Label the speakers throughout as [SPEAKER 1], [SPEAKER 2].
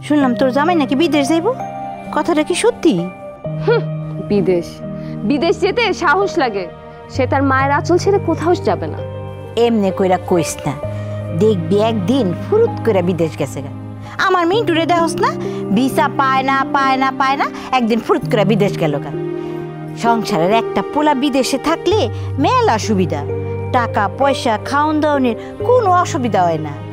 [SPEAKER 1] শুনলাম তোর জামাই নাকি বিদেশ যাইব, কথাটা কি সত্যি?
[SPEAKER 2] বিদেশ বিদেশ যেতে সাহস লাগে, সে তার মায়ের আঁচল ছেড়ে কোথাও যাবে না।
[SPEAKER 1] এমনি কইরা কইস না, দেখবি একদিন ফুরুত করে বিদেশ গেছে গা। আমার মিন্টুরে দেখোস না, ভিসা পায় না পায় না পায় না, একদিন ফুরুত করে বিদেশ গেল গা। সংসারের একটা পোলা বিদেশে থাকলে মেলা সুবিধা, টাকা পয়সা খাওন দাওনের কোনো অসুবিধা হয় না।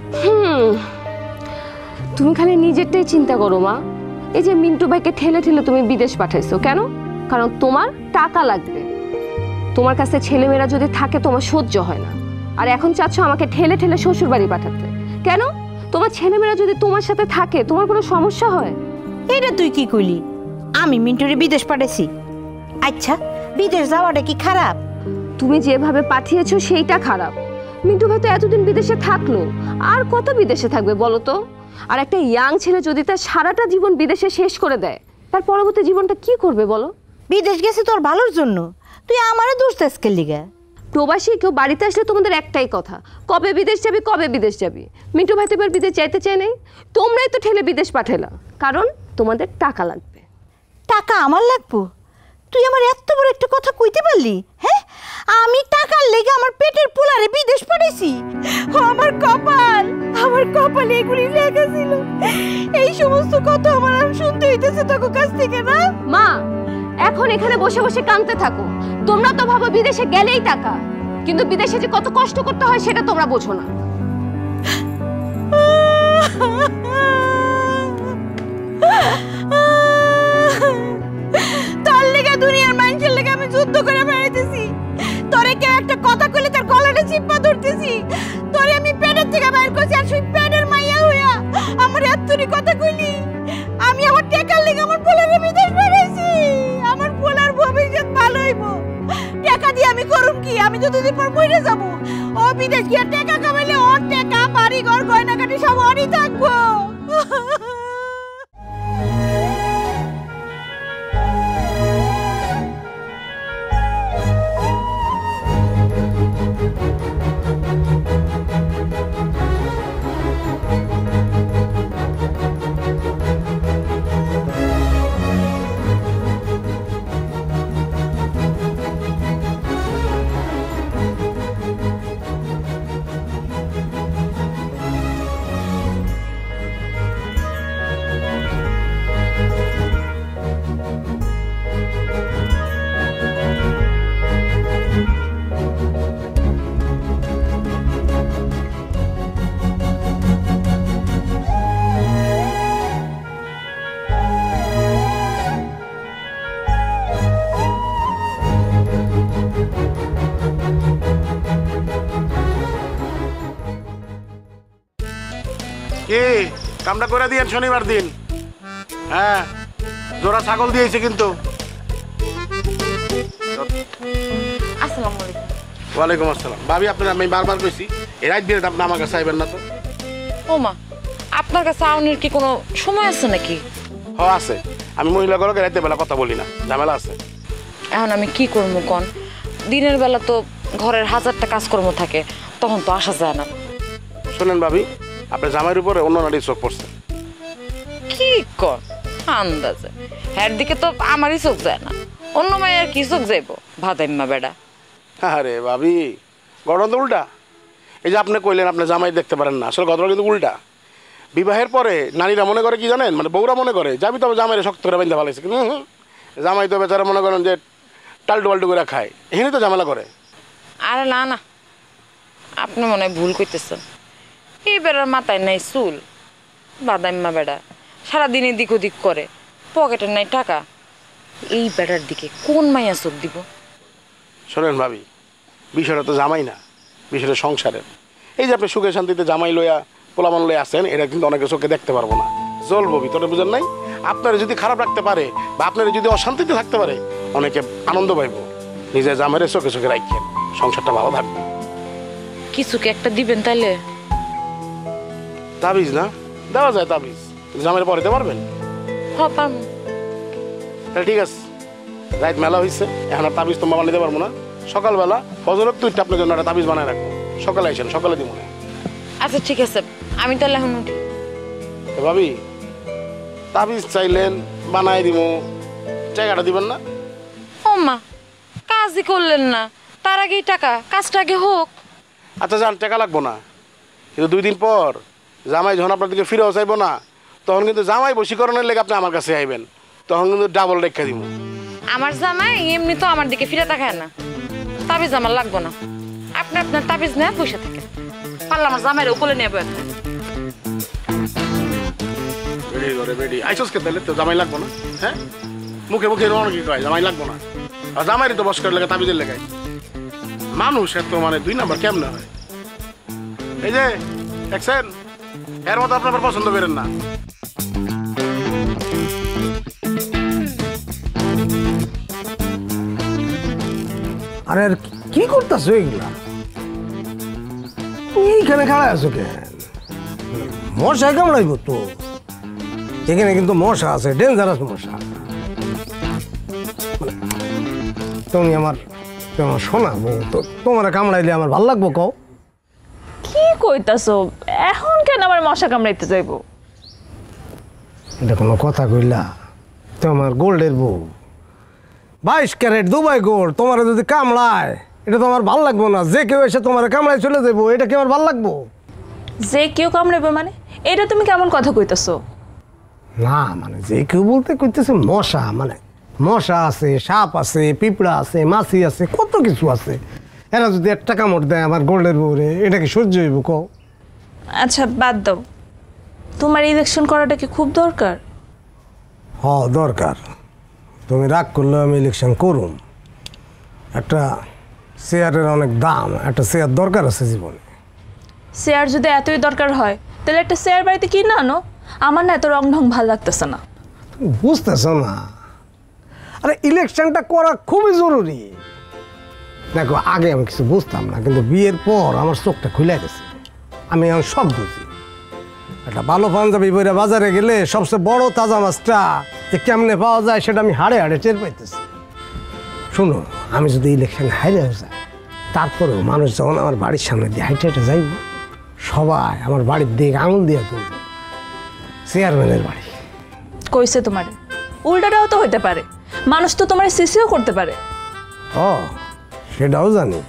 [SPEAKER 2] তুমি খালি নিজেরটাই চিন্তা করো মা। এই যে মিন্টু ভাইকে ঠেলে ঠেলে তুমি বিদেশ পাঠাইছো কেন? কারণ তোমার টাকা লাগবে। তোমার কাছে ছেলেমেয়েরা যদি থাকে তোমার সহ্য হয় না, আর এখন চাচ্ছ আমাকে ঠেলে ঠেলে শ্বশুর বাড়ি পাঠাতে। কেন? তোমার ছেলেমেয়েরা যদি তোমার সাথে থাকে তোমার কোনো সমস্যা হয়?
[SPEAKER 1] এটা তুই কি কইলি? আমি মিন্টুরে বিদেশ পাঠাইছি? আচ্ছা, বিদেশ যাওয়াটা কি খারাপ?
[SPEAKER 2] তুমি যেভাবে পাঠিয়েছো সেইটা খারাপ। মিন্টু ভাই তো এতদিন বিদেশে থাকলো, আর কত বিদেশে থাকবে বলো তো? আর একটা ইয়াং ছেলে যদি তার সারাটা জীবন বিদেশে শেষ করে দেয়, তার পরবর্তী জীবনটা কি করবে বলো?
[SPEAKER 1] বিদেশ গেছে তোর ভালোর জন্য, তুই আমারে দোষ দেস কে লিগা?
[SPEAKER 2] প্রবাসী কেউ বাড়িতে আসলে তোমাদের একটাই কথা, কবে বিদেশ যাবি কবে বিদেশ যাবি। মিন্টু ভাই তো এবার বিদেশ যাইতে চায় নাই, তোমরাই তো ঠেলে বিদেশ পাঠালা, কারণ তোমাদের টাকা লাগবে।
[SPEAKER 1] টাকা আমার লাগবো? তুই আমার এত বড় একটা কথা কইতে পারলি? হ্যাঁ, আমি টাকার লেগে আমার পেটের পোলারে বিদেশ পাঠাইছি? আমার কপালে এগুলি লেখা ছিল। এই সমস্ত কথা আমার শুনতে হইতেছে তোর কাছ থেকে না?
[SPEAKER 2] মা, এখন এখানে বসে বসে কাঁদতে থাকো। তোমরা তো ভাবো বিদেশে গেলেই টাকা, কিন্তু বিদেশে যে কত কষ্ট করতে হয় সেটা তোমরা বোঝো না।
[SPEAKER 1] তোর লেগে দুনিয়ার মানুষের লেগে আমি যুদ্ধ করে বেড়াইতেছি, তোরে কেউ একটা কথা কইলে তার গলাটা চিপা ধরতেছি, তোরে আমি পেটের থেকে বাইর করছি, আর সেই পেটের মাইয়া হইয়া আমার এতরি কথা কইলি। আমি আমার টাকার লেগে আমার পোলারে বিদেশ পাঠাইছি, আমার পোলার ভবিষ্যৎ ভালো হইব। টাকা দিয়ে আমি করুম কি? আমি তো দুদিন পর মরে যাবো। ও বিদেশ গিয়ে টাকা কামাইলে ওর টাকা বাড়ি ঘর গয়নাগাটি সব ওরই থাকবো।
[SPEAKER 3] কি কামটা করে দিয়েন শনিবার দিন? হ্যাঁ, জোড়া ছাগল দিয়েছে কিন্তু।
[SPEAKER 4] আসসালামু আলাইকুম।
[SPEAKER 3] ওয়ালাইকুম আসসালাম। ভাবি, আপনার আমি বারবার কইছি এই রাত দিয়ে আপনি আমার কাছে আইবেন না তো।
[SPEAKER 4] ও মা, আপনার কাছে আউনের কি কোনো সময় আছে নাকি?
[SPEAKER 3] হ আছে, আমি মহিলা ঘরকে রাতে বেলা কথা বলি না, ঝামেলা আছে।
[SPEAKER 4] এখন আমি কি করবো কন? দিনের বেলা তো ঘরের হাজারটা কাজকর্ম থাকে, তখন তো আসা যায় না।
[SPEAKER 3] শোনেন ভাবি, আপনার জামাইয়ের উপরে অন্য নারীর চোখ পড়ছে।
[SPEAKER 4] কি কর আন্দাজে? হ্যার দিকে তো আমারই চোখ যায় না, অন্য মায়ের কি চোখ যাইব? ভাদাইম্মা বেড়া।
[SPEAKER 3] আরে ভাবি, ঘটনা তো উল্টা। এই যে আপনি কইলেন আপনি জামাই দেখতে পারেন না, আসলে ঘটনা কিন্তু উল্টা। বিবাহের পরে নারীরা মনে করে কি জানেন, মানে বউরা মনে করে যাবি তবে জামাইরে শক্ত করে বাঁধতে ভালো, কিন্তু জামাই তো বেচারা মনে করেন যে টালটু পাল্টু করে খায়, এখানে তো ঝামেলা করে।
[SPEAKER 4] আরে না না, আপনি মনে হয় ভুল করতেছেন। এই বেড়ার মাথায় নাই চুল, বাদাম্মা বেড়া সারাদিন এদিক ওদিক করে, পকেটের নাই টাকা। এই বেড়ার দিকে কোন মাইয়া চোখ দিব?
[SPEAKER 3] শোনেন ভাবি, বিষয়টা তো জামাই না, বিষয়টা সংসারের। এই যে আপনি সুখে শান্তিতে জামাই লইয়া পোলামান লইয়া আসেন, এটা কিন্তু অনেকের চোখে দেখতে পারবো না, জ্বলবো ভিতরে, বুঝেন নাই? আপনারা যদি খারাপ রাখতে পারে বা আপনারা যদি অশান্তিতে থাকতে পারে, অনেকে আনন্দ পাইব। নিজের জামাইয়ের চোখে চোখে রাখেন, সংসারটা ভালো থাকবে।
[SPEAKER 4] কিছুকে একটা দিবেন তাইলে?
[SPEAKER 3] তাবিজ না দেওয়া যায়, তাবিজ জামাইয়ের পরে দিতে পারবেন?
[SPEAKER 4] হ্যাঁ পারবো।
[SPEAKER 3] তাহলে ঠিক আছে, রাত মেলা হয়েছে, এখন আর তাবিজ তোমার বানিয়ে দিতে পারবো না। সকালবেলা ফজরক তুই আপনার জন্য একটা তাবিজ বানায় রাখবো, সকালে আসেন, সকালে দিব না।
[SPEAKER 4] আচ্ছা ঠিক আছে, আমি তাহলে এখন উঠি।
[SPEAKER 3] ভাবি, তাবিজ চাইলেন বানাই দিব, টাকাটা দিবেন না?
[SPEAKER 4] ও মা, কাজই করলেন না, তার আগেই টাকা, কাজটা আগে হোক।
[SPEAKER 3] আচ্ছা যান, টাকা লাগবো না, কিন্তু 2 দিন পর জামাই যখন আপনার দিকে ফিরেও চাইবো না, তখন কিন্তু জামাই বশীকরণের লেগে আপনি আমার কাছে আইবেন, তখন কিন্তু ডাবল রেখা দিব।
[SPEAKER 4] আমার জামাই এমনি তো আমার দিকে ফিরে তাকায় না, তাবিজ আমার লাগবো না। আপনি আপনার তাবিজ নেয় বসে থাকেন, পারলে আমার জামাইয়ের উপরে নেবো একটা।
[SPEAKER 3] বেডি করে বেডি আইসোসকে তাহলে তো জামাই লাগবো না? হ্যাঁ, মুখে মুখে অনেকে কয় জামাই লাগবো না, আর জামাইরই তো বস্কর লেগে তাবিজের লেগায়। মানুষ এত মানে 2 নাম্বার কেমনে হয়? এই যে দেখছেন, এর মতো আপনি আবার পছন্দ করেন না।
[SPEAKER 5] আরে আর কি করতেছো এগুলা? তুমি এইখানে খাড়া আছো কেন? মশা কামড়াইব তো, এখানে কিন্তু মশা আছে, ডেঞ্জারাস মশা। তুমি আমার শোনা বউ, তো তোমার কামড়াইলে আমার ভাল লাগবো? কও
[SPEAKER 1] কি কইতাছো? এখন কেন আমার মশা কামড়াইতে যাইবো?
[SPEAKER 5] এটা কোনো কথা কইলা? তোমার গোল্ডের বউ, 22 ক্যারেট দুবাই গোল্ড, তোমার যদি কামড়ায় এটা তো আমার ভাল লাগবো না। যে কেউ এসে তোমার কামড়ায় চলে যাবো, এটা কি আমার ভাল লাগবো?
[SPEAKER 1] যে কেউ কামড়াইবে মানে? এটা তুমি কেমন কথা কইতাছো?
[SPEAKER 5] না মানে যে কেউ বলতে কইতেছে মশা, মানে মশা আছে, সাপ আছে, পিঁপড়া আছে, মাছি আছে, কত কিছু আছে। এরা যদি একটা কামড় দেয় আমার গোল্ডের বউরে, এটা কি সহ্য হইব? কও।
[SPEAKER 1] আচ্ছা বাদ দাও, তোমার ইলেকশন করাটা কি খুব দরকার?
[SPEAKER 5] হ দরকার। তুমি রাগ করলে আমি ইলেকশন করুম। একটা চেয়ারের অনেক দাম, একটা চেয়ার দরকার আছে জীবনে।
[SPEAKER 1] চেয়ার যদি এতই দরকার হয় তাহলে একটা চেয়ার বাড়িতে কিনে আনো। আমার না এত রং ঢং ভাল লাগতেছে না।
[SPEAKER 5] তুমি বুঝতেছ না? আরে ইলেকশনটা করা খুবই জরুরি। দেখো আগে আমি কিছু বুঝতাম না, কিন্তু বিয়ের পর আমার চোখটা খুলে গেছে। আমি এখন সব বুঝি। একটা ভালো পাঞ্জাবি পরে বাজারে গেলে সবচেয়ে বড় তাজা মাছটা যে কেমনে পাওয়া যায় সেটা আমি হাড়ে হাড়ে টের পাইতেছি। শুনো, আমি যদি ইলেকশনে হাইরেও যাই, তারপরেও মানুষ যখন আমার বাড়ির সামনে দিয়ে হাইটে হাইটে যাইব, সবাই আমার বাড়ির দিকে আঙুল দিয়ে তুলব। চেয়ারম্যানের বাড়ি
[SPEAKER 1] কইছে তোমারে? উল্টাটাও তো হইতে পারে, মানুষ তো তোমার সিসিও করতে পারে।
[SPEAKER 5] ও সেটাও জানি,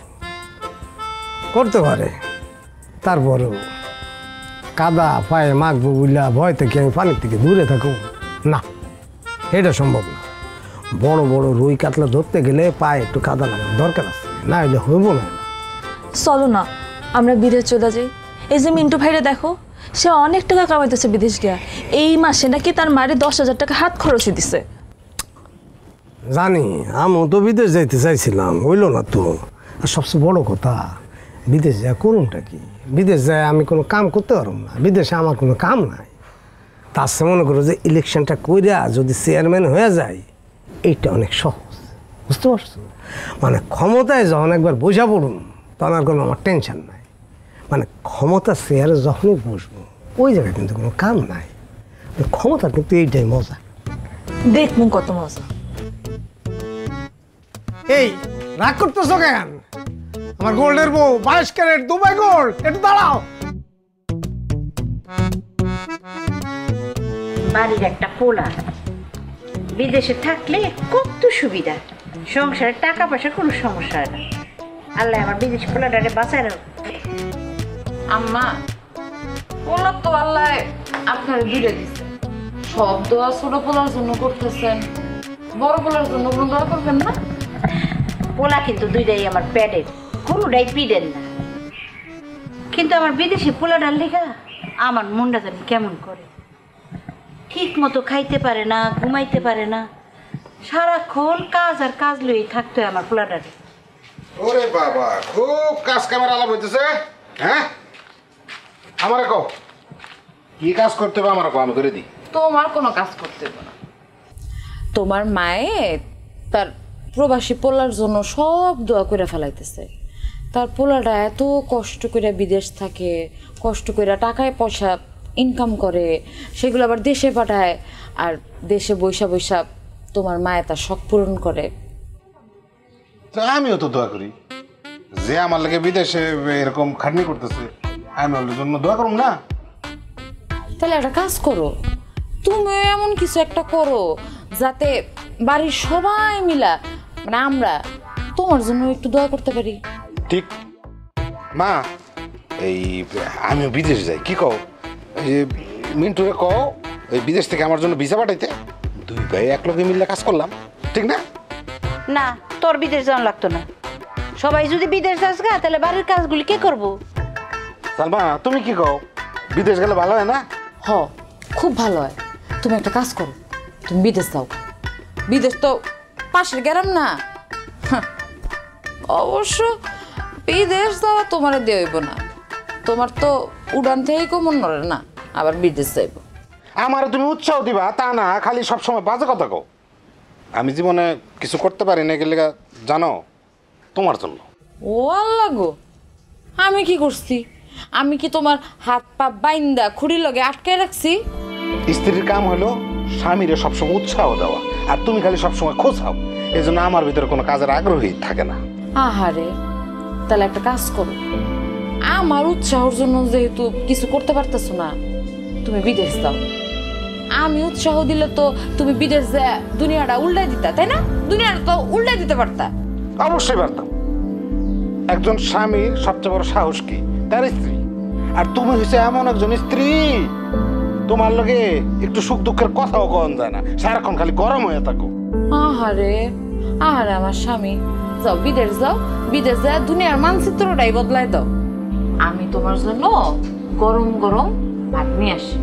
[SPEAKER 5] করতে পারে। তারপরেও কাদা পায়ে মাখবো বুঝলা ভয় থেকে আমি পানির থেকে দূরে থাকবো না, এটা সম্ভব না। বড় বড় রুই কাতলা ধরতে গেলে পায়ে একটু কাদা লাগার দরকার আছে, না হলে হইব না।
[SPEAKER 1] চলো না আমরা বিদেশ চলে যাই। এই যে মিন্টু ভাইরে দেখো, সে অনেক টাকা কামাইতেছে বিদেশ গিয়া। এই মাসে নাকি তার মারে 10,000 টাকা হাত খরচই দিছে।
[SPEAKER 5] জানি, আমিও তো বিদেশ যাইতে চাইছিলাম, হইল না তো। আর সবচেয়ে বড় কথা, বিদেশ যায় করুনটা কি? বিদেশ যায় আমি কোনো কাম করতে পারব না, বিদেশে আমার কোনো কাম নাই। তার সে মনে করো যে ইলেকশনটা কইরা যদি চেয়ারম্যান হয়ে যায়, এইটা অনেক সহজ, বুঝতে পারছো? মানে ক্ষমতায় যখন একবার বোঝা পড়ুন, তখন আর কোনো আমার টেনশন নাই। মানে ক্ষমতা চেয়ারে যখনই বসবো, ওই জায়গায় কিন্তু কোনো কাম নাই। ক্ষমতার কিন্তু এইটাই মজা।
[SPEAKER 1] দেখবো কত মজা।
[SPEAKER 5] এই রাগ করতেছো কেন? আমার গোল্ডের বউ, 22 ক্যারেট দুবাই গোল্ড, একটু দাঁড়াও।
[SPEAKER 6] বাড়ির একটা পোলা বিদেশে থাকলে কত সুবিধা, সংসারে টাকা পয়সার কোনো সমস্যা হয় না। আল্লাহ আমার বিদেশ পোলাটারে বাঁচায় রাখো।
[SPEAKER 4] আম্মা, পোলা তো আল্লাহ আপনার দূরে দিচ্ছে। সব দোয়া ছোট পোলার জন্য করতেছেন, বড় পোলার জন্য কোনো দোয়া করবেন না?
[SPEAKER 6] পোলা কিন্তু দুইটাই আমার প্যাডের, কোনোটাই পিডেন না। কিন্তু আমার বিদেশি পোলাটার লেখা আমার মনটা জানি কেমন করে। ঠিক মতো খাইতে পারে না, ঘুমাইতে পারে না, সারাক্ষণ কাজ আর কাজ লইয়ে থাকতে হয় আমার পোলাটারে।
[SPEAKER 3] ওরে বাবা, খুব কাজ কামের আলাপ হইতেছে। হ্যাঁ, আমারে কও কি কাজ করতে হবে, আমারে কও, আমি করে দিই।
[SPEAKER 4] তোমার কোনো কাজ করতে হবে না। তোমার মায়ে তার প্রবাসী পোলার জন্য সব দোয়া করে ফেলাইতেছে। তার পোলাটা এত কষ্ট করে বিদেশ থাকে, কষ্ট করে টাকায় পয়সা ইনকাম করে, সেগুলো আবার দেশে পাঠায়, আর দেশে বৈশা বৈশা তোমার মায়ে তার শখ পূরণ করে।
[SPEAKER 3] আমিও তো দোয়া করি যে আমার লাগে বিদেশে এরকম খাটনি করতেছে, আমি ওর জন্য দোয়া করুম না?
[SPEAKER 4] তাহলে একটা কাজ করো, তুমি এমন কিছু একটা করো যাতে বাড়ির সবাই মিলা মানে আমরা তোমার জন্য একটু দোয়া করতে পারি।
[SPEAKER 3] ঠিক মা, এই আমিও বিদেশ যাই, কি কও? এই মিন্টুরে কও এই বিদেশ থেকে আমার জন্য ভিসা পাঠাইতে, দুই ভাই এক লগে মিলে কাজ করলাম, ঠিক না?
[SPEAKER 6] না, তোর বিদেশ যাওয়া লাগতো না। সবাই যদি বিদেশ যাস গা তাহলে বাড়ির কাজগুলি কে করবো?
[SPEAKER 3] সালমা তুমি কি কও, বিদেশ গেলে ভালো হয় না?
[SPEAKER 4] হ, খুব ভালো হয়। তুমি একটা কাজ করো, তুমি বিদেশ যাও। বিদেশ তো পাশের গ্রাম না। হাহ, অবশ্য বিদেশ যাওয়া তোমার দিয়ে হইব না, তোমার তো উড়ান থেকেই কমন নড়ে না, আবার বিদেশ যাইব।
[SPEAKER 3] আমার তুমি উৎসাহ দিবা তা না, খালি সবসময় বাজে কথা কও। আমি জীবনে কিছু করতে পারি না গেলে জানো, তোমার জন্য।
[SPEAKER 4] ও আল্লাহ গো, আমি কি করছি? আমি কি তোমার হাত পা বাইন্দা খুঁড়ির লগে আটকে রাখছি?
[SPEAKER 3] স্ত্রীর কাম হলো স্বামীরে সবসময় উৎসাহ দেওয়া, আর তুমি খালি সবসময় খোঁচাও। এই জন্য আমার ভিতরে কোনো কাজের আগ্রহী থাকে না।
[SPEAKER 4] আহারে, তাহলে একটা কাজ করো, আমার উৎসাহের জন্য যেহেতু কিছু করতে পারতেছো না, তুমি বিদেশ যাও। আমি উৎসাহ দিলে তো তুমি বিদেশ যা দুনিয়াটা উল্টাই দিতা, তাই না? দুনিয়াটা তো উল্টাই দিতে পারতা।
[SPEAKER 3] অবশ্যই পারতাম। একজন স্বামীর সবচেয়ে বড় সাহস কি? তার স্ত্রী। আর তুমি হচ্ছে এমন একজন স্ত্রী, তোমার লগে একটু সুখ দুঃখের কথাও কন যায় না, সারাক্ষণ খালি গরম হয়ে থাকো।
[SPEAKER 4] আহারে আহারে আমার স্বামী, যাও বিদেশ যাও, বিদেশ যা দুনিয়ার মানচিত্রটাই বদলাই দাও। আমি তোমার জন্য গরম গরম ভাত নিয়ে আসি।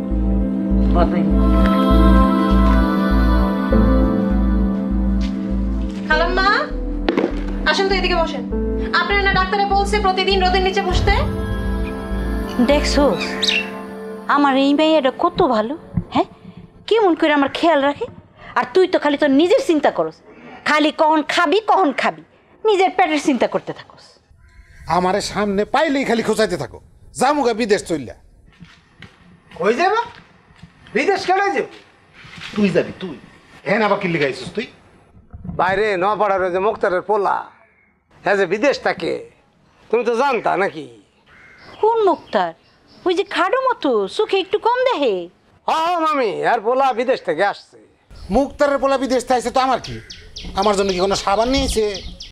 [SPEAKER 1] খালাম্মা, আসেন তো এদিকে বসেন। আপনার না ডাক্তারে বলছে প্রতিদিন রোদের নিচে বসতে?
[SPEAKER 6] দেখছো আমার এই মেয়েটা কত ভালো, হ্যাঁ? কেমন করে আমার খেয়াল রাখে। আর তুই তো খালি তোর নিজের চিন্তা করস, খালি কখন খাবি কখন খাবি, নিজের পেটের চিন্তা করতে থাকস।
[SPEAKER 3] আমারে সামনে পাইলেই খালি খোঁচাইতে থাকো, জামুগা বিদেশ চললা।
[SPEAKER 5] কই যাবা? বিদেশ কেন যাব?
[SPEAKER 3] তুই যাবি? তুই হ্যাঁ আবার কিল্লি গাইছিস তুই?
[SPEAKER 5] বাইরে নপাড়ার ওই যে মুক্তারের পোলা, হ্যাঁ যে বিদেশ থাকে, তুমি তো জানতা নাকি?
[SPEAKER 6] কোন মুক্তার? ওই যে খাডো মতো, সুখে একটু কম দেখে।
[SPEAKER 5] হ্যাঁ মামি, আর পোলা বিদেশ থেকে আসছে।
[SPEAKER 3] মুক্তারের পোলা বিদেশ থেকে আসছে তো আমার কি? আমার জন্য কি কোনো সাবান নিয়েছে?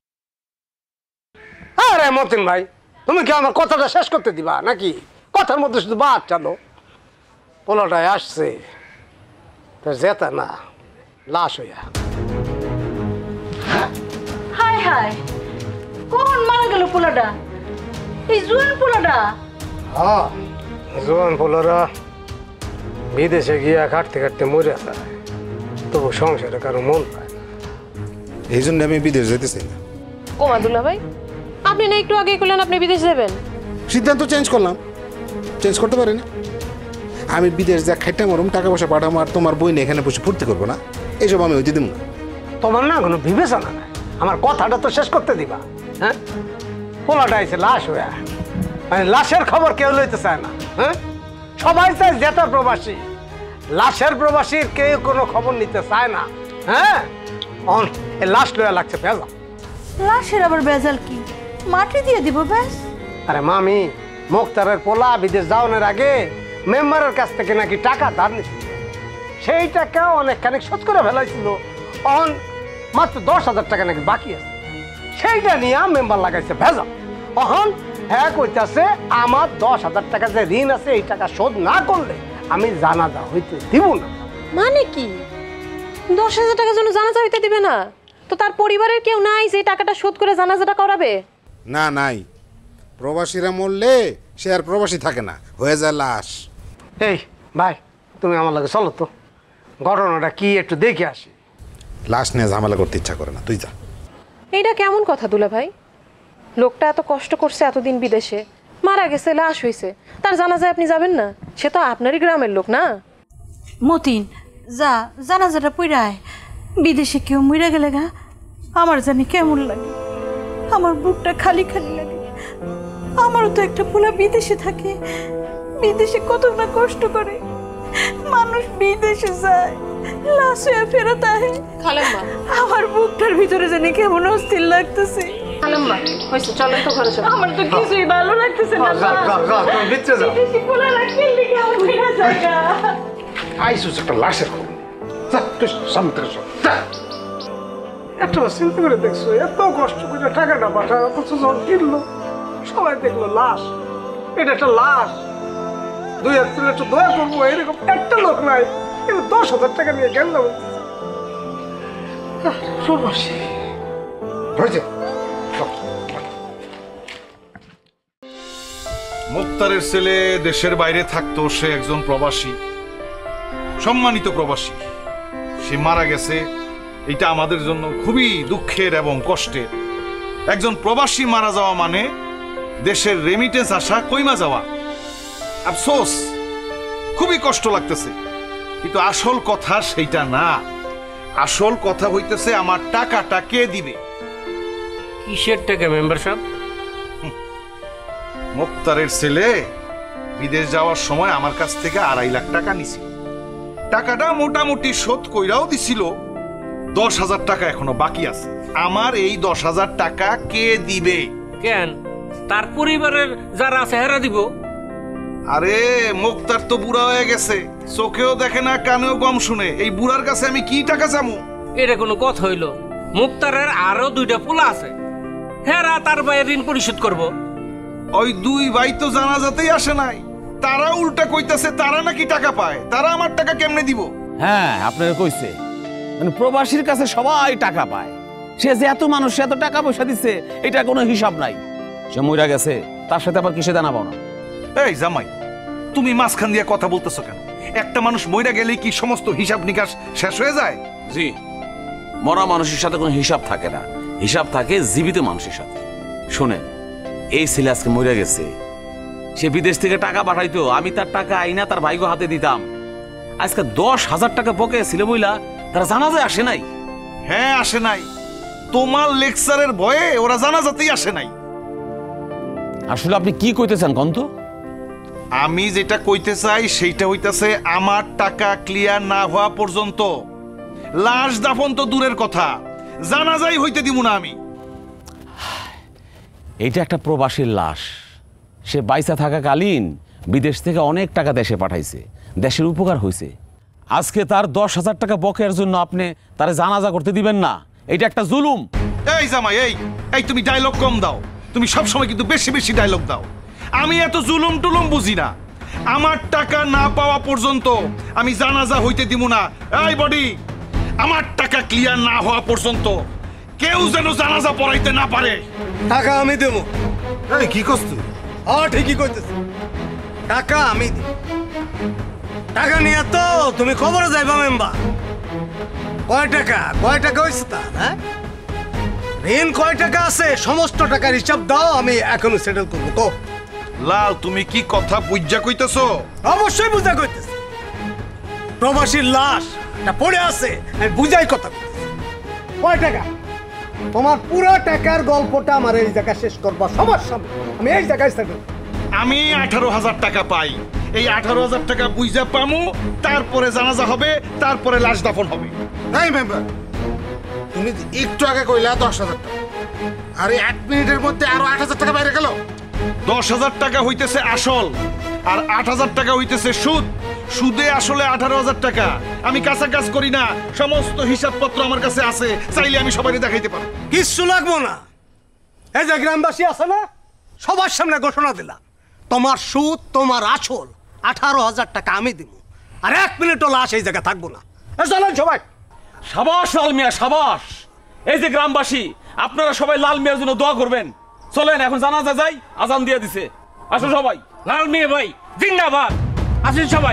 [SPEAKER 5] আরে মতিন ভাই, তুমি কি আমার কথাটা শেষ করতে দিবা নাকি? কথার মধ্যে শুধু বাদ চালো। পোলাটায় আসছে তো যেতা না, লাশ হইয়া।
[SPEAKER 6] হায় হায়, কখন মারা গেল পোলাটা? এই জুয়ান পোলাটা?
[SPEAKER 5] হ্যাঁ, জোয়ান পোলারা বিদেশে গিয়া কাটতে কাটতে মরে যায়, তবু সংসারে কারো মন পায় না।
[SPEAKER 3] এই জন্য আমি বিদেশ যেতে চাই না।
[SPEAKER 1] ওমা দুলা ভাই, আপনি না একটু আগে বললেন আপনি বিদেশ যাবেন?
[SPEAKER 3] সিদ্ধান্ত চেঞ্জ করলাম, চেঞ্জ করতে পারি না। আমি বিদেশ যা খাইতে মারুম, টাকা পয়সা পাঠাবো, আর তোমার বই নিয়ে এখানে বসে ফুর্তি করবো না, এইসব আমি হইতে দিব না।
[SPEAKER 5] তোমার না কোনো বিবেচনা নাই, আমার কথাটা তো শেষ করতে দিবা। হ্যাঁ, পোলাটা আইছে লাশ হইয়া, মানে লাশের খবর কেউ লইতে চায় না। হ্যাঁ, সবাই চায় যেটা প্রবাসী, লাশের প্রবাসীর কেউ কোনো খবর নিতে চায় না। হ্যাঁ, লাশ লইয়া লাগছে ভেজা।
[SPEAKER 6] লাশের আবার বেজাল কি? মাটি দিয়ে দিব ব্যাস।
[SPEAKER 5] আরে মামি, মুক্তারের পোলা বিদেশ যাওয়ার আগে মেম্বারের কাছ থেকে নাকি টাকা ধার নিছিল, সেই টাকা অনেকখানি শোধ করে ফেলাইছিল। অন মাত্র 10,000 টাকা নাকি বাকি আছে, সেইটা নিয়ে মেম্বার লাগাইছে ভেজা। অহন হ্যাঁ কইতাছে আমার 10,000 টাকা যে ঋণ আছে এই টাকা শোধ না করলে আমি জানাজা হইতে দিব না।
[SPEAKER 1] মানে কি 10,000 টাকার জন্য জানাজা হইতে দিবে না? তো তার পরিবারের কেউ নাই যে টাকাটা শোধ করে জানাজাটা করাবে?
[SPEAKER 3] না, নাই। প্রবাসীরা মরলে সে আর প্রবাসী থাকে না, হয়ে যায় লাশ।
[SPEAKER 5] এই ভাই, তুমি আমার লাগে চলো তো, ঘটনাটা কি একটু দেখে আসি।
[SPEAKER 3] লাশ নিয়ে ঝামেলা করতে ইচ্ছা করে না, তুই যা।
[SPEAKER 1] এইটা কেমন কথা দুলা ভাই? লোকটা এত কষ্ট করছে এতদিন বিদেশে, মারা গেছে, লাশ হইছে, তার জানাজায় আপনি যাবেন না? সে তো আপনারই গ্রামের লোক না?
[SPEAKER 6] মতিন, যা জানাজাটা পইরায়। বিদেশে কেউ মরে গেলে গা আমার জানি কেমন লাগে, আমার বুকটা খালি খালি লাগে। আমারও তো একটা পোলা বিদেশে থাকে, বিদেশে কত না কষ্ট করে। মানুষ বিদেশে যায়, লাশ হয়ে ফেরত আহে।
[SPEAKER 1] খালাম্মা,
[SPEAKER 6] আমার বুকটার ভিতরে জানি কেমন অস্থির লাগতেছে।
[SPEAKER 1] খালাম্মা হইছে, চলেন তো ঘরে চলেন।
[SPEAKER 6] আমার তো কিছুই ভালো লাগতেছে না।
[SPEAKER 5] যাও, যাও, যাও, তুমি ভিতরে যাও।
[SPEAKER 6] বিদেশি পোলা রাখলে কি আমার জায়গা?
[SPEAKER 3] আইসুস একটা লাশের খবর যা তুই সামনে থেকে সর, যা।
[SPEAKER 5] একটা চিন্তা করে দেখছো এত কষ্ট করে টাকাটা পাঠায় অথচ যখন কিনলো সবাই দেখলো লাশ, এটা একটা লাশ। 2 হাজার তুলে একটু দয়া করবো এরকম একটা লোক নাই, কিন্তু 10,000 টাকা নিয়ে গেল না। প্রবাসী
[SPEAKER 3] হয়েছে
[SPEAKER 7] মুক্তারের ছেলে দেশের বাইরে থাকতো, সে একজন প্রবাসী, সম্মানিত প্রবাসী। সে মারা গেছে, এটা আমাদের জন্য খুবই দুঃখের এবং কষ্টের। একজন প্রবাসী মারা যাওয়া মানে দেশের রেমিটেন্স আসা কইমা যাওয়া। আফসোস, খুবই কষ্ট লাগতেছে, কিন্তু আসল কথা সেইটা না। আসল কথা হইতেছে আমার টাকাটা কে দিবে।
[SPEAKER 8] কিসের টাকা মেম্বার সাহেব?
[SPEAKER 7] মুক্তারের ছেলে বিদেশ যাওয়ার সময় আমার কাছ থেকে 2.5 লাখ টাকা নিছিল। টাকাটা মোটামুটি শোধ কইরাও দিছিল। 10,000 টাকা এখনো বাকি আছে। আমার এই 10,000 টাকা কে দিবে?
[SPEAKER 8] কেন, তার পরিবারের যারা আছে হেরা দিব।
[SPEAKER 7] আরে মুক্তার তো বুড়া হয়ে গেছে, চোখেও দেখে না, কানেও কম শুনে। এই বুড়ার কাছে আমি কি টাকা চামু?
[SPEAKER 8] এটা কোনো কথা হইল? মুক্তারের আরো 2টা পোলা আছে, হেরা তার ভাইয়ের ঋণ পরিশোধ করব।
[SPEAKER 7] ওই 2 ভাই তো জানাজাতেই আসে নাই, তারা উল্টা কইতাছে তারা নাকি টাকা পায়। তারা আমার টাকা কেমনে দিব?
[SPEAKER 9] হ্যাঁ, আপনার কইছে মানে প্রবাসীর কাছে সবাই টাকা পায়। সে যে এত মানুষ, সে এত টাকা পয়সা দিচ্ছে, এটা কোনো হিসাব নাই। সে মইরা গেছে, তার সাথে আবার কিসে জানাবো না?
[SPEAKER 7] এই জামাই, তুমি মাঝখান দিয়ে কথা বলতেছো কেন? একটা মানুষ মইরা গেলে কি সমস্ত হিসাব নিকাশ শেষ হয়ে যায়?
[SPEAKER 9] জি, মরা মানুষের সাথে কোনো হিসাব থাকে না, হিসাব থাকে জীবিত মানুষের সাথে। শোনেন, এই ছেলে আজকে মইরা গেছে, সে বিদেশ থেকে টাকা পাঠাইতো, আমি তার টাকা আইনা তার ভাইগো হাতে দিতাম। আজকে 10,000 টাকা বকে ছিল বইলা তারা জানাজায় আসে নাই।
[SPEAKER 7] হ্যাঁ, আসে নাই। তোমার লেকচারের ভয়ে ওরা জানাজাতেই আসে নাই।
[SPEAKER 9] আসলে আপনি কি কইতেছেন কন্ত?
[SPEAKER 7] আমি যেটা কইতে চাই সেইটা হইতাছে, আমার টাকা ক্লিয়ার না হওয়া পর্যন্ত লাশ দাফন তো দূরের কথা, জানাজাই হইতে দিব না আমি।
[SPEAKER 9] এইটা একটা প্রবাসীর লাশ। সে বাইসা থাকাকালীন বিদেশ থেকে অনেক টাকা দেশে পাঠাইছে, দেশের উপকার হয়েছে। আজকে তার 10,000 টাকা বকের জন্য আপনি তারে জানাজা করতে দিবেন না, এটা একটা জুলুম।
[SPEAKER 7] এই জামাই, এই তুমি ডায়লগ কম দাও। তুমি সবসময় কিন্তু বেশি বেশি ডায়লগ দাও। আমি এত জুলুম টুলুম বুঝি না। আমার টাকা না পাওয়া পর্যন্ত আমি জানাজা হইতে দিব না। এই বডি, আমার টাকা ক্লিয়ার না হওয়া পর্যন্ত কেউ যেন জানাজা পড়াইতে না পারে।
[SPEAKER 5] টাকা আমি দেবো।
[SPEAKER 3] এই কি করছ তুই?
[SPEAKER 5] ঠিকই কইতেছি, টাকা আমি দিব। টাকা নিয়ে তো তুমি খবরে যাইবা মেম্বার। কয় টাকা হয়েছে তার? হ্যাঁ, ঋণ কয় টাকা আছে সমস্ত টাকার হিসাব দাও, আমি এখনই সেটেল করবো। তো
[SPEAKER 7] লাল, তুমি কি কথা বুঝা কইতেছো?
[SPEAKER 5] অবশ্যই বুঝা কইতেছি। প্রবাসীর লাশ এটা পড়ে আছে, আমি বুঝাই কথা কইতেছি। কয় টাকা? তোমার পুরো টাকার গল্পটা আমার এই জায়গায় শেষ করবা সবার সামনে। আমি এই জায়গায় সেটেল।
[SPEAKER 7] আমি 18,000 টাকা পাই। এই 18,000 টাকা বুঝা পামু, তারপরে জানাজা হবে, তারপরে লাশ দাফন হবে।
[SPEAKER 3] এই মেম্বার, তুমি একটু আগে কইলা 10,000 টাকা, আর 1 মিনিটের মধ্যে আরো 8,000 টাকা বাইরে গেল।
[SPEAKER 7] 10,000 টাকা হইতেছে আসল, আর 8,000 টাকা হইতেছে সুদ। সুদে আসলে 18,000 টাকা। আমি কাঁচা কাজ করি না, সমস্ত হিসাবপত্র আমার কাছে আছে, চাইলে আমি সবাই দেখাইতে পারবো।
[SPEAKER 5] কিচ্ছু লাগবো না। এই যে গ্রামবাসী আছে না, সবার সামনে ঘোষণা দিলাম, তোমার সুদ তোমার আসল 18,000 টাকা আমি দিব, আর 1 মিনিটও লাশ এই জায়গায় থাকবো না। চলেন সবাই।
[SPEAKER 9] সাবাস লাল মিয়া, সাবাস। এই যে গ্রামবাসী, আপনারা সবাই লাল মিয়ার জন্য দোয়া করবেন। চলেন এখন জানাজা যাই, আজান দিয়ে দিছে। আসো সবাই।
[SPEAKER 8] লাল মিয়া ভাই জিন্দাবাদ। আসেন সবাই।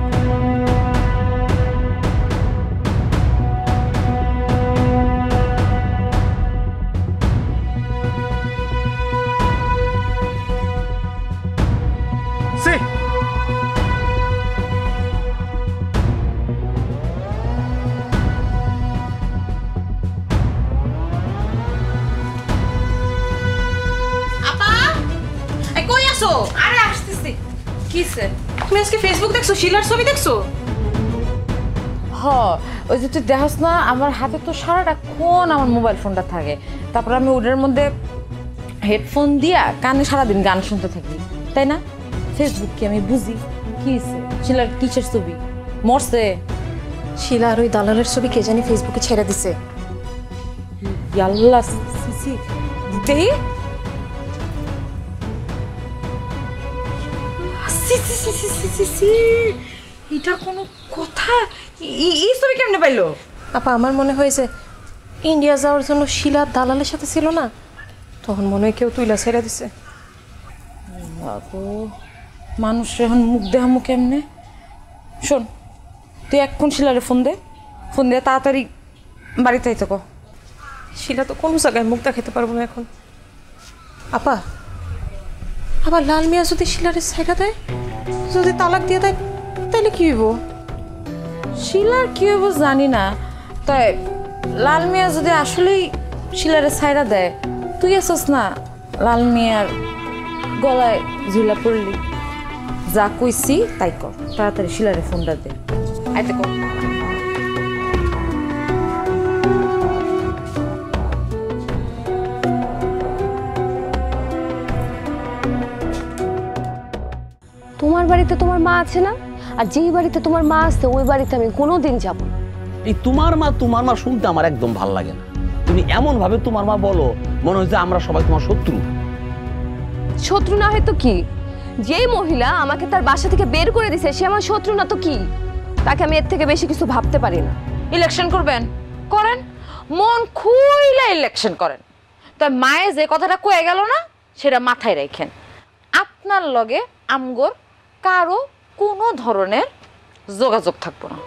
[SPEAKER 1] আরে আসতেছি। কিসে? তুমি আজকে ফেসবুক দেখছো? শিলার ছবি দেখছো?
[SPEAKER 4] হ, ওই যে তুই দেখাস না, আমার হাতে তো সারাটাক্ষণ আমার মোবাইল ফোনটা থাকে। তারপর আমি ওটার মধ্যে হেডফোন দিয়া কানে সারাদিন গান শুনতে থাকি, তাই না? ফেসবুক কি আমি বুঝি? কি শিলার কিসের ছবি? মরছে?
[SPEAKER 10] শিলা আর ওই দালালের ছবি কে জানি ফেসবুকে ছেড়ে দিছে।
[SPEAKER 4] আল্লাহ, সিসি দেই এটা কোনো কথা? এই ছবি কেমনে পাইলো?
[SPEAKER 10] আপা আমার মনে হয় যে ইন্ডিয়া যাওয়ার জন্য শিলা দালালের সাথে ছিল না, তখন মনে হয় কেউ তুইলা ছেড়ে দিছে।
[SPEAKER 4] মানুষ এখন মুখ দেখামু কেমনে? শোন, তুই এক্ষুন শিলারে ফোন দে, ফোন দিয়ে তাড়াতাড়ি বাড়িতে আইতে কো।
[SPEAKER 10] শিলা তো কোনো জায়গায় মুখ দেখাতে পারবো না এখন। আপা, আবার লাল মিয়া যদি শিলারে ছেড়ে দেয়, যদি তালাক দিয়ে দেয়, তাহলে কি হইব?
[SPEAKER 4] শিলার কি হইব জানি না, তাই লাল মিয়া যদি আসলেই শিলারে ছাইরা দেয়, তুই আসস না লাল মিয়ার গলায় ঝুলা পড়লি। যা কইছি তাই কর, তাড়াতাড়ি শিলারে ফোনটা দে, আইতে কর।
[SPEAKER 2] তোমার বাড়িতে তোমার মা আছে না, আর যেই বাড়িতে তোমার মা আছে ওই বাড়িতে আমি কোনোদিন যাব না।
[SPEAKER 11] এই তোমার মা শুনতে আমার একদম ভাল লাগে না। তুমি এমন ভাবে তোমার মা বলো, মনে হয় যে আমরা সবাই তোমার শত্রু।
[SPEAKER 2] শত্রু না হয়তো কি? যেই মহিলা আমাকে তার বাসা থেকে বের করে দিছে সে আমার শত্রু না তো কি? তাকে আমি এর থেকে বেশি কিছু ভাবতে পারি না।
[SPEAKER 4] ইলেকশন করবেন, করেন, মন খুইলা ইলেকশন করেন। তাই মায়ে যে কথাটা কয়ে গেল না, সেটা মাথায় রাখেন। আপনার লগে আমগর কারো কোনো ধরনের যোগাযোগ থাকবো না।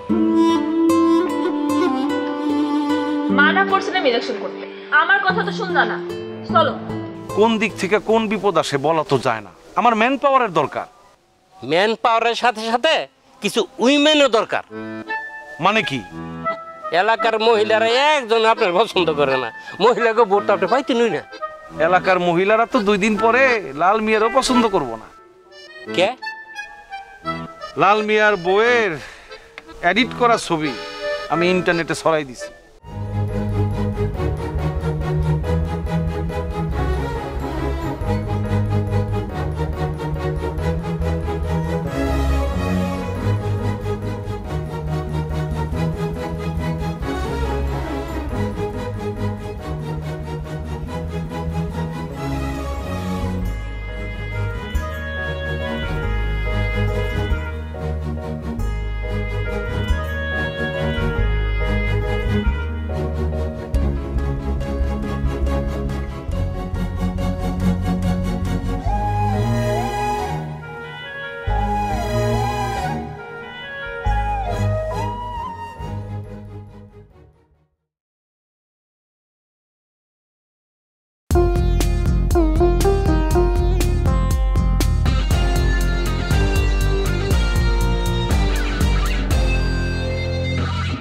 [SPEAKER 12] মানা করছিলাম ইলেকশন করতে, আমার কথা তো শুনলা না। চলো।
[SPEAKER 7] কোন দিক থেকে কোন বিপদ আসে বলা তো যায় না। আমার ম্যান পাওয়ারের দরকার।
[SPEAKER 8] ম্যান পাওয়ারের সাথে সাথে কিছু উইমেনও দরকার।
[SPEAKER 7] মানে কি?
[SPEAKER 8] এলাকার মহিলারা একজন আপনার পছন্দ করে না, মহিলাকে ভোটটা আপনি পাইতে নই না।
[SPEAKER 7] এলাকার মহিলারা তো 2 দিন পরে লাল মিয়ারও পছন্দ করব না।
[SPEAKER 8] কে?
[SPEAKER 7] লাল মিয়ার বউয়ের এডিট করা ছবি আমি ইন্টারনেটে ছড়াই দিছি।